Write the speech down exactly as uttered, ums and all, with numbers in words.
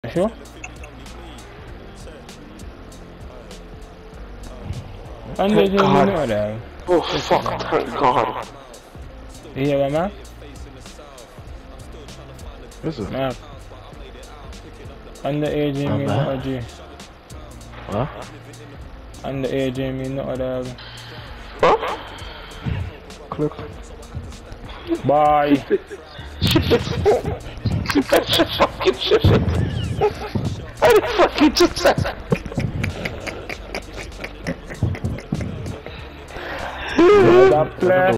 شو؟ عندي جيمي نوع. اوه فاك ثانك جاد. هي معك؟ Is it? معك. عندي اي جيمي نوع جي. ها؟ عندي اي جيمي نوع هذا. كليك. باي. Ship it, ship fucking ship it. I fucking just said. Head up, play.